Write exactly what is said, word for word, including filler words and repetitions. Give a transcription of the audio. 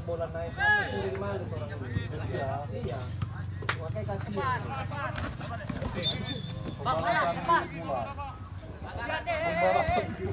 bola naik turun malu seorang Indonesia. Iya. Makanya kasih. Pembalap